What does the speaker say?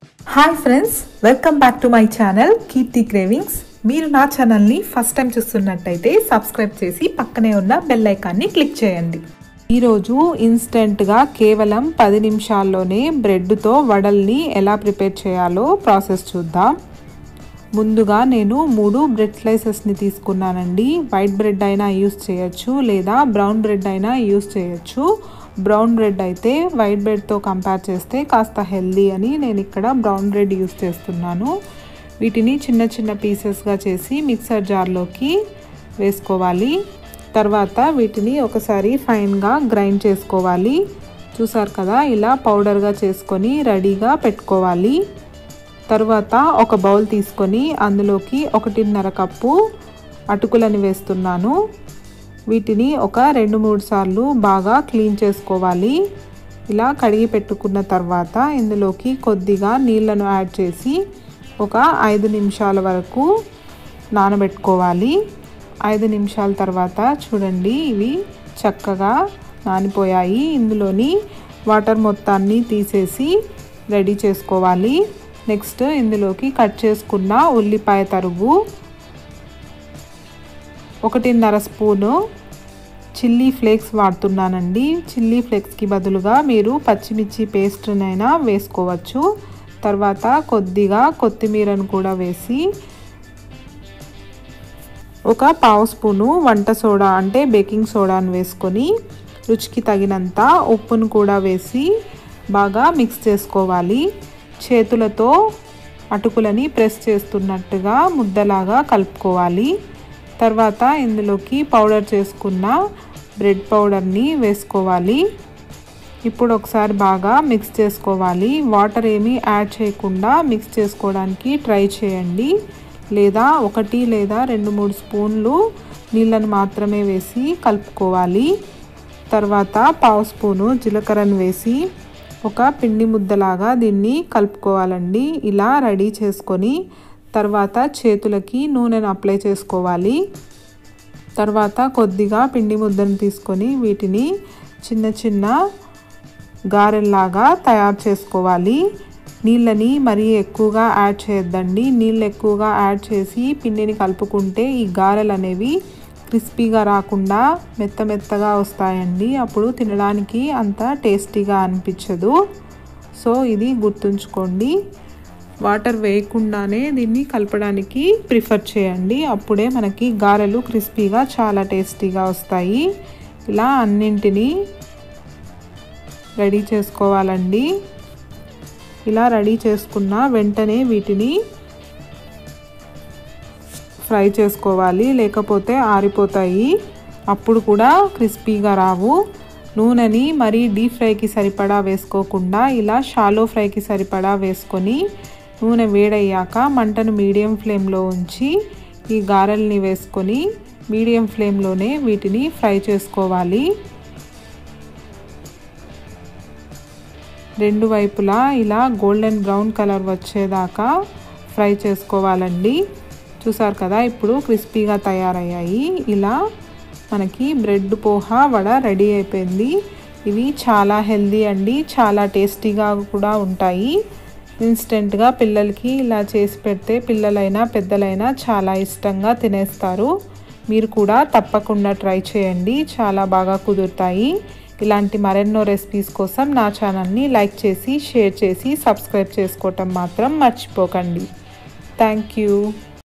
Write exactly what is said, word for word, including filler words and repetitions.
Hi friends, welcome back to my channel Keerthi cravings. మీరు నా ఛానల్ని ఫస్ట్ టైం చూస్తున్నట్టయితే సబ్స్క్రైబ్ చేసి పక్కనే ఉన్న బెల్ ఐకాన్ని క్లిక్ చేయండి. ఈరోజు ఇన్స్టెంట్గా కేవలం పది నిమిషాల్లోనే బ్రెడ్తో వడల్ని ఎలా ప్రిపేర్ చేయాలో ప్రాసెస్ చూద్దాం. ముందుగా నేను మూడు బ్రెడ్ స్లైసెస్ని తీసుకున్నానండి. వైట్ బ్రెడ్ అయినా యూస్ చేయొచ్చు లేదా బ్రౌన్ బ్రెడ్ అయినా యూస్ చేయొచ్చు. బ్రౌన్ బ్రెడ్ అయితే వైట్ బ్రెడ్తో కంపేర్ చేస్తే కాస్త హెల్దీ అని నేను ఇక్కడ బ్రౌన్ బ్రెడ్ యూస్ చేస్తున్నాను. వీటిని చిన్న చిన్న పీసెస్గా చేసి మిక్సర్ జార్లోకి వేసుకోవాలి. తర్వాత వీటిని ఒకసారి ఫైన్గా గ్రైండ్ చేసుకోవాలి. చూసారు కదా, ఇలా పౌడర్గా చేసుకొని రెడీగా పెట్టుకోవాలి. తర్వాత ఒక బౌల్ తీసుకొని అందులోకి ఒకటిన్నర కప్పు అటుకులని వేస్తున్నాను. వీటిని ఒక రెండు మూడు సార్లు బాగా క్లీన్ చేసుకోవాలి. ఇలా కడిగి పెట్టుకున్న తర్వాత ఇందులోకి కొద్దిగా నీళ్ళను యాడ్ చేసి ఒక ఐదు నిమిషాల వరకు నానబెట్టుకోవాలి. ఐదు నిమిషాల తర్వాత చూడండి, ఇవి చక్కగా నానిపోయాయి. ఇందులోని వాటర్ మొత్తాన్ని తీసేసి రెడీ చేసుకోవాలి. నెక్స్ట్ ఇందులోకి కట్ చేసుకున్న ఉల్లిపాయ తరుగు, ఒకటిన్నర స్పూను చిల్లీ ఫ్లేక్స్ వాడుతున్నానండి. చిల్లీ ఫ్లేక్స్కి బదులుగా మీరు పచ్చిమిర్చి పేస్ట్నైనా వేసుకోవచ్చు. తర్వాత కొద్దిగా కొత్తిమీరను కూడా వేసి ఒక పావు స్పూను వంట సోడా అంటే బేకింగ్ సోడాను వేసుకొని రుచికి తగినంత ఉప్పును కూడా వేసి బాగా మిక్స్ చేసుకోవాలి. చేతులతో అటుకులని ప్రెస్ చేస్తున్నట్టుగా ముద్దలాగా కలుపుకోవాలి. తర్వాత ఇందులోకి పౌడర్ చేసుకున్న బ్రెడ్ పౌడర్ని వేసుకోవాలి. ఇప్పుడు ఒకసారి బాగా మిక్స్ చేసుకోవాలి. వాటర్ ఏమీ యాడ్ చేయకుండా మిక్స్ చేసుకోవడానికి ట్రై చేయండి. లేదా ఒకటి లేదా రెండు మూడు స్పూన్లు నీళ్ళను మాత్రమే వేసి కలుపుకోవాలి. తర్వాత పావు స్పూను జీలకర్రను వేసి ఒక పిండి ముద్దలాగా దీన్ని కలుపుకోవాలండి. ఇలా రెడీ చేసుకొని తర్వాత చేతులకి నూనెను అప్లై చేసుకోవాలి. తర్వాత కొద్దిగా పిండి ముద్దను తీసుకొని వీటిని చిన్న చిన్న గారెల్లాగా తయారు చేసుకోవాలి. నీళ్ళని మరీ ఎక్కువగా యాడ్ చేయొద్దండి. నీళ్ళు ఎక్కువగా యాడ్ చేసి పిండిని కలుపుకుంటే ఈ గారెలు అనేవి క్రిస్పీగా రాకుండా మెత్త మెత్తగా వస్తాయండి. అప్పుడు తినడానికి అంత టేస్టీగా అనిపించదు. సో ఇది గుర్తుంచుకోండి. వాటర్ వేయకుండానే దీన్ని కలపడానికి ప్రిఫర్ చేయండి. అప్పుడే మనకి గారెలు క్రిస్పీగా చాలా టేస్టీగా వస్తాయి. ఇలా అన్నింటినీ రెడీ చేసుకోవాలండి. ఇలా రెడీ చేసుకున్న వెంటనే వీటిని ఫ్రై చేసుకోవాలి, లేకపోతే ఆరిపోతాయి. అప్పుడు కూడా క్రిస్పీగా రావు. నూనెని మరీ డీప్ ఫ్రైకి సరిపడా వేసుకోకుండా ఇలా షాలో ఫ్రైకి సరిపడా వేసుకొని నూనె వేడయ్యాక మంటను మీడియం ఫ్లేమ్లో ఉంచి ఈ గారెల్ని వేసుకొని మీడియం ఫ్లేమ్లోనే వీటిని ఫ్రై చేసుకోవాలి. రెండు వైపులా ఇలా గోల్డెన్ బ్రౌన్ కలర్ వచ్చేదాకా ఫ్రై చేసుకోవాలండి. చూసారు కదా, ఇప్పుడు క్రిస్పీగా తయారయ్యాయి. ఇలా మనకి బ్రెడ్ పోహా వడ రెడీ అయిపోయింది. ఇవి చాలా హెల్దీ అండి, చాలా టేస్టీగా కూడా ఉంటాయి. ఇన్స్టెంట్గా పిల్లలకి ఇలా చేసి పెడితే పిల్లలైనా పెద్దలైనా చాలా ఇష్టంగా తినేస్తారు. మీరు కూడా తప్పకుండా ట్రై చేయండి, చాలా బాగా కుదురుతాయి. ఇలాంటి మరెన్నో రెసిపీస్ కోసం నా ఛానల్ని లైక్ చేసి షేర్ చేసి సబ్స్క్రైబ్ చేసుకోవటం మాత్రం మర్చిపోకండి. Thank you.